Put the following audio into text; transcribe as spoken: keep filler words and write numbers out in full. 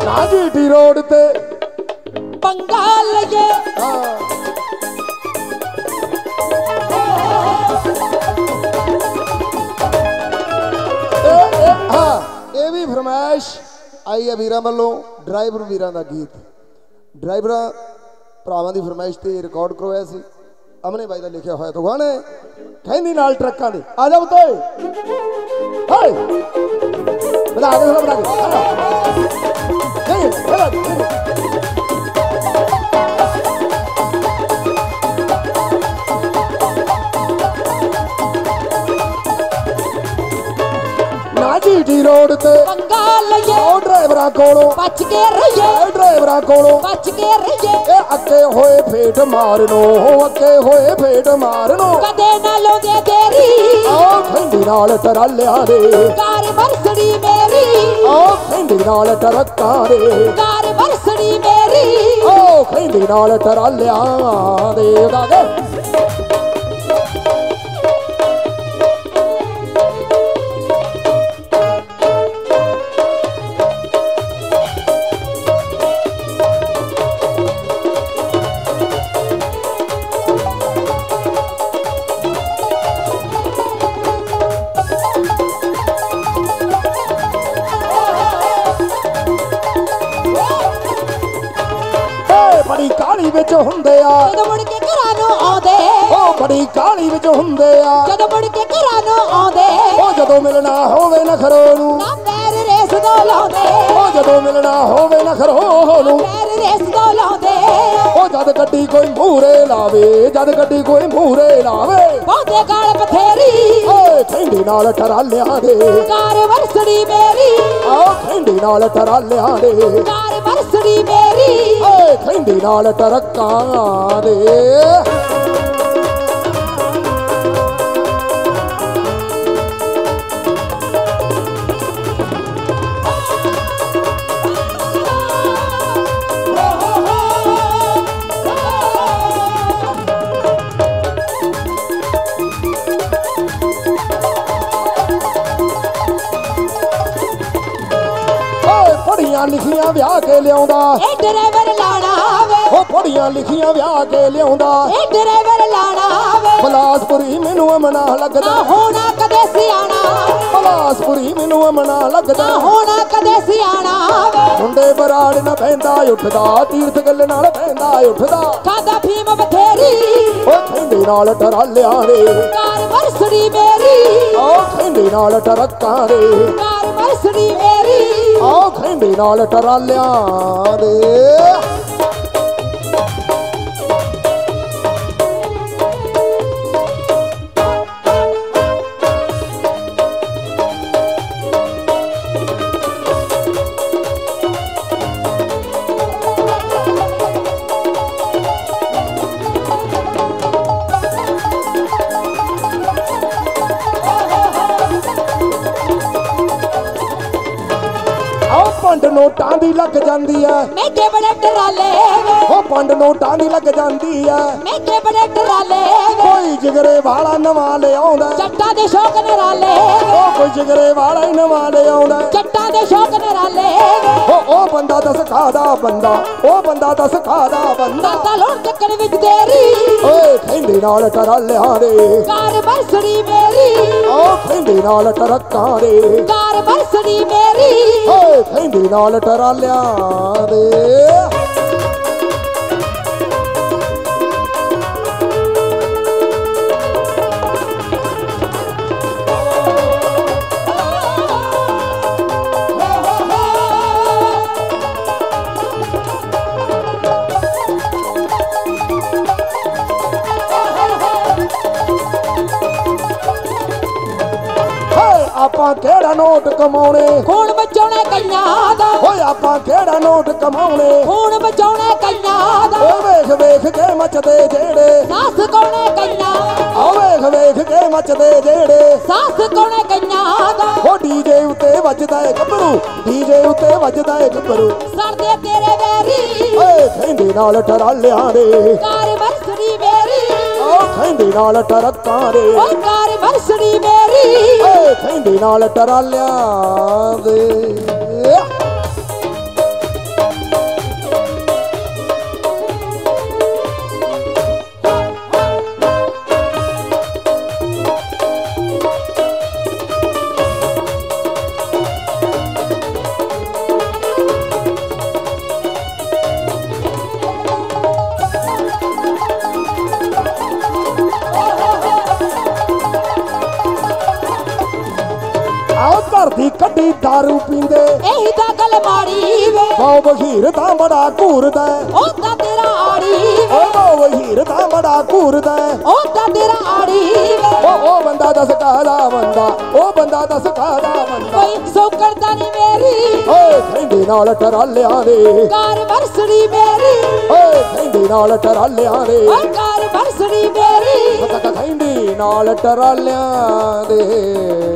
ना GT road ते पंगा लगे हाँ ਇਹ ਵੀ ਫਰਮਾਇਸ਼ ਆਈ ਹੈ ਵੀਰਾਂ ਵੱਲੋਂ ਡਰਾਈਵਰ ਵੀਰਾਂ ਦਾ ਗੀਤ ਡਰਾਈਵਰਾਂ ਭਰਾਵਾਂ ਦੀ ਫਰਮਾਇਸ਼ ਤੇ ਰਿਕਾਰਡ ਕਰਵਾਇਆ ਸੀ ਅਮਨੇ ਬਾਈ ਦਾ ਲਿਖਿਆ ਹੋਇਆ ਤੋਂ ਗਾਣੇ ਕਹਿੰਦੀ ਨਾਲ ਟਰੱਕਾਂ ਦੇ ਆ ਜਾ ਬਤੋਏ ਹਾਏ ਬਣਾ ਕੇ ਬਣਾ ਕੇ जीटी रोड ते पंगा लइए ओ ड्राइवरां कोलों बच के रहिए ड्राइवरां कोलों बच के रहिए ए अक्के होए फेट मारनो अक्के होए फेट मारनो कदे ना लोगे तेरी ओ खंडी नाल टरालिया दे कार बरसड़ी मेरी ओ खंडी नाल टरक्का दे कार बरसड़ी मेरी ओ खंडी नाल टरालिया दे दागे बड़ी काली विच हुंदे आ जदों मुड़ के घरां नूं आउंदे ओ बड़ी काली विच हुंदे आ जदों मुड़ के घरां नूं आउंदे ओ जदों मिलना होवे नखरो नूं ना पैर रेस दो लाउंदे ओ जदों मिलना होवे नखरो नूं पैर रेस दो लाउंदे ओ जद गड्डी कोई मूरे लावे जद गड्डी कोई मूरे लावे बहुते गाल बथेरी ओए खंडी नाल टरालिया दे कार बरसड़ी मेरी ओ खंडी नाल टरालिया दे कार बरसड़ी मेरी ओए खंडी नाल टरक्का दे पढ़िया लिखियां ब्याह के लियाउंदा ए ड्राइवर लाना आवे ओ पढ़िया लिखियां ब्याह के लियाउंदा ए ड्राइवर लाना आवे बलासपुरी मैनू अमना लगदा ना होना कदे सियाना बलासपुरी मैनू अमना लगदा ना होना कदे सियाना आवे मुंडे बराड़ ना बहंदा उठदा तीर्थ गल नाल बहंदा उठदा खादा भीम बथेरी ओ खंडी नाल टरालिया दे कार बरसड़ी मेरी ओ खंडी नाल टरक्का दे कार बरसड़ी मेरी ओ खंडी नाल टरालिया दे पंड नोटां दी लग जांदी है मेरे बड़े टराले ओ पंड नोटां दी लग जांदी है मेरे बड़े टराले कोई जिगरे वाला नवा ले आउंदा जट्टां दे शौक नराले ओ कोई जिगरे वाला ही नवा ले आउंदा जट्टां दे शौक नराले ओ ओ बंदा दस खादा बंदा ओ बंदा दस खादा बंदा दाता लोण चक्कर विच तेरी ओए खंडी नाल टरालिया दे कार बरसड़ी मेरी ओ खंडी नाल टरक्का दे कार बरसड़ी मेरी ओए खंडी नाल टरालिया दे ਆਪਾਂ ਕਿਹੜਾ ਨੋਟ ਕਮਾਉਣੇ खून बचाउने कन्या दा ਓਏ ਆਪਾਂ ਕਿਹੜਾ ਨੋਟ ਕਮਾਉਣੇ खून बचाउने कन्या दा ਓ ਵੇਖ ਵੇਖ ਕੇ ਮੱਚਦੇ ਜਿਹੜੇ सास कौने कन्या ਓ ਵੇਖ ਵੇਖ ਕੇ ਮੱਚਦੇ ਜਿਹੜੇ सास कौने कन्या दा ਓ ਡੀਜੇ ਉੱਤੇ ਵੱਜਦਾ ਏ ਗੱਭਰੂ ਡੀਜੇ ਉੱਤੇ ਵੱਜਦਾ ਏ ਗੱਭਰੂ सरदे तेरे वैरी ਓਏ ਖੈਂਦੇ ਨਾਲ ਟਰਾਲਿਆਂ ਦੇ कार बरसड़ी मेरी ਓ ਖੈਂਦੇ ਨਾਲ ਟਰੱਕਾਂ ਦੇ ओए कार बरसड़ी मेरी ਓਏ ਖੈਂਦੇ ਨਾਲ ਟਰਾਲਿਆਂ ਦੇ ਗੱਲ ਮਾੜੀ ਵੇ ਬਹੁ ਵਹੀਰ ਤਾਂ ਬੜਾ ਘੂਰਦਾ ਉਹ ਤਾਂ ਤੇਰਾ ਆੜੀ ਵੇ ਓ ਬਹੁ ਵਹੀਰ ਤਾਂ ਬੜਾ ਘੂਰਦਾ ਉਹ ਤਾਂ ਤੇਰਾ ਆੜੀ ਵੇ ਓ ਉਹ ਬੰਦਾ ਦੱਸ ਕਾਹਦਾ ਬੰਦਾ ਉਹ ਬੰਦਾ ਦੱਸ ਕਾਹਦਾ ਬੰਦਾ ਕੋਈ ਸੌਕੜਦਾ ਨਹੀਂ ਮੇਰੀ ਓਏ ਖੈਂਦੇ ਨਾਲ ਟਰਾਲਿਆਂ ਦੇ ਕਾਰ ਵਰਸੜੀ ਮੇਰੀ ਓਏ ਖੈਂਦੇ ਨਾਲ ਟਰਾਲਿਆਂ ਦੇ ਓ ਕਾਰ ਵਰਸੜੀ ਮੇਰੀ ਖੈਂਦੇ ਨਾਲ ਟਰਾਲਿਆਂ ਦੇ